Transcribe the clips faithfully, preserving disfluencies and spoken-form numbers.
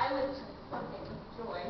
I was just something with joy.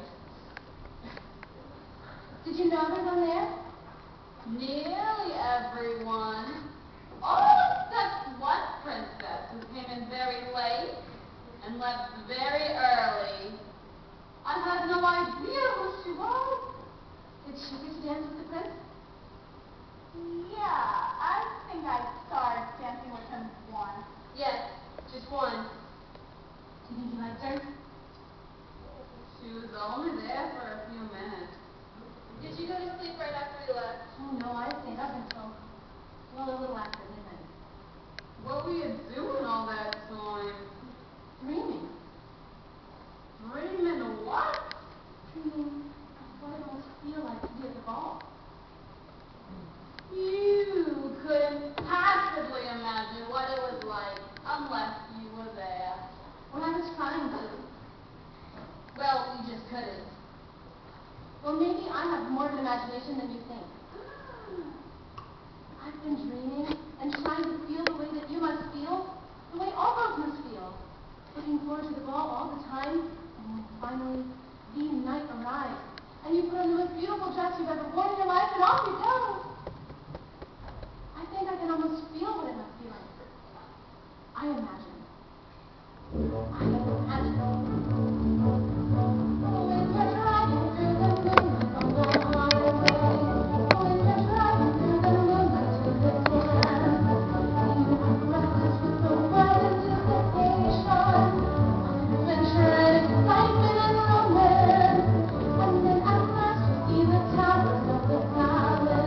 Did you know everyone there? Nearly everyone. All except one princess who came in very late and left very early. I had no idea who she was. Did she get to dance with the prince? Yeah, I think I started dancing with him once. Yes, just one. Do you think you liked her? She was only there for a few minutes. Did you go to sleep right after we left? Oh no, I stayed up until, well, a little after midnight. What were you doing all that time? Dreaming. Dreaming of what? Dreaming of what it must feel like to be at the ball. You couldn't possibly imagine what it was like unless you were there. Well, I was trying to. Well, you just couldn't. Well, maybe I have more of an imagination than you think. I've been dreaming and trying to feel the way that you must feel, the way all girls must feel. Looking forward to the ball all the time, and then finally, the night arrives, and you put on the most beautiful dress you've ever worn in your life, and off you go. I think I can almost feel what it must be like. I imagine. I imagine. When you're driving through the moonlight on the highway, when you're driving through the moonlight to the town, you are breathless with the wild anticipation of adventure and excitement and romance, and then at last you see the towers of the palace.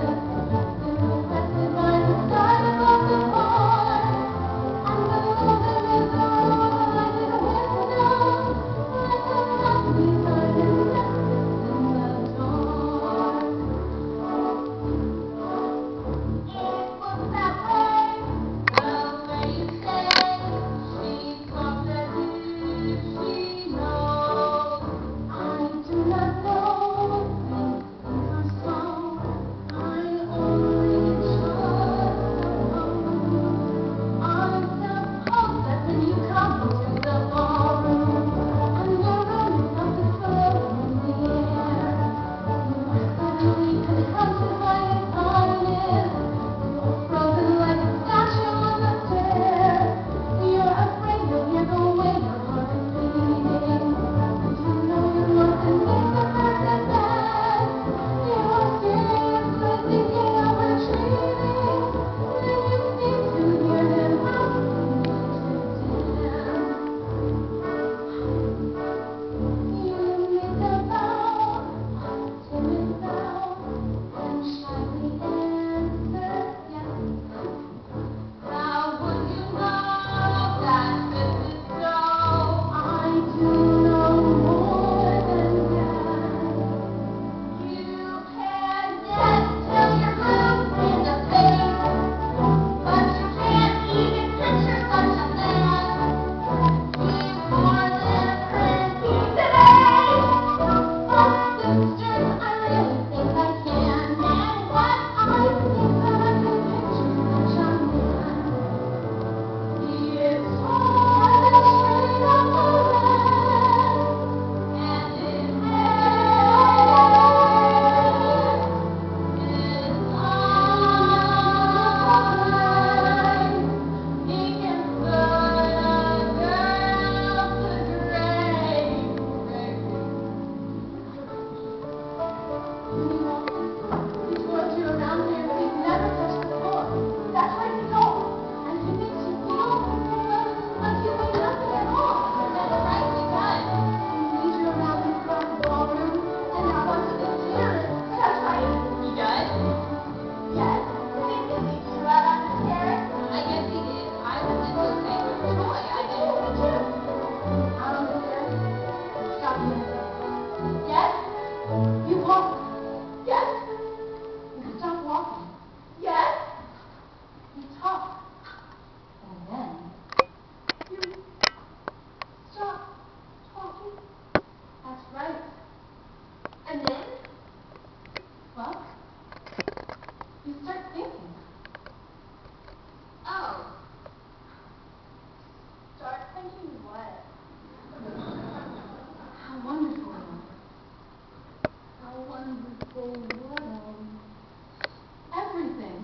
what else? Everything.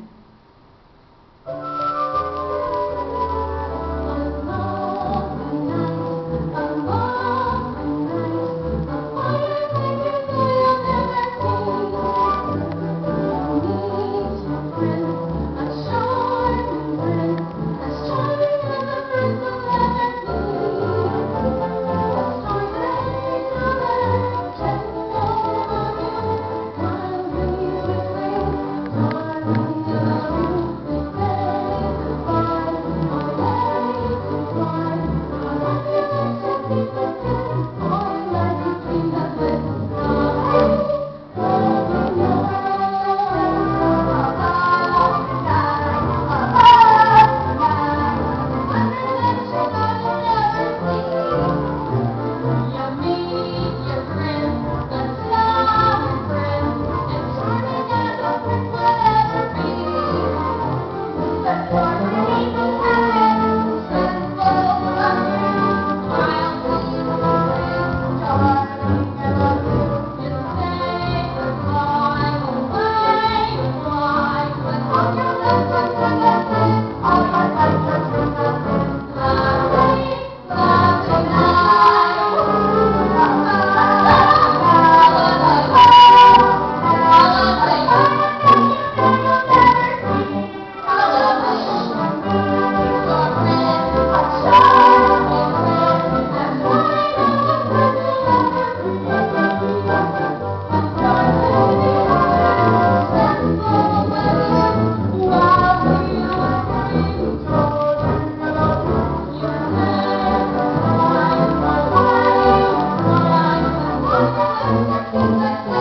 Thank you.